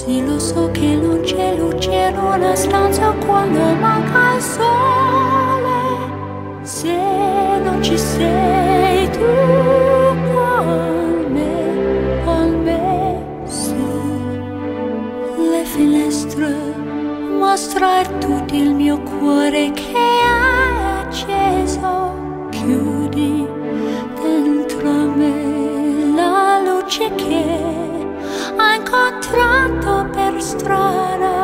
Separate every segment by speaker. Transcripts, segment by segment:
Speaker 1: Sì, lo so che non c'è luce in una stanza quando manca il sole. Se non ci sei tu con me, sì. Le finestre mostrar tutto il mio cuore che hai acceso. Chiudi dentro me la luce che ho incontrato per strada.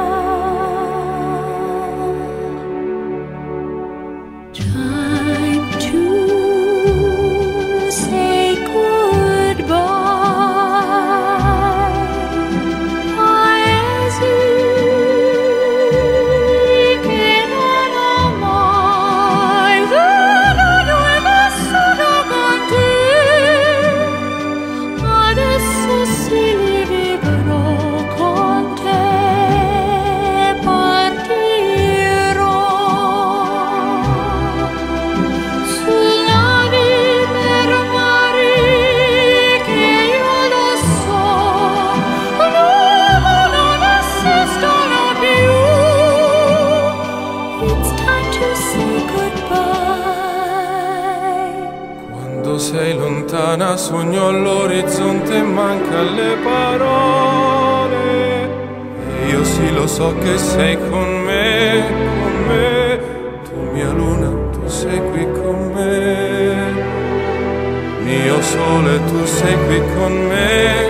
Speaker 1: Time to say goodbye. Paesi che non ho mai veduto e vissuto con te. Adesso sì li vivrò con te. Partirò sulla via per mari che io lo so, non esistono più. It's time to say goodbye.
Speaker 2: Quando sei lontana sogno all'orizzonte e manca le parole. E io sì lo so che sei con me, con me. Tu mia luna, tu sei qui con me. Mio sole, tu sei qui con me.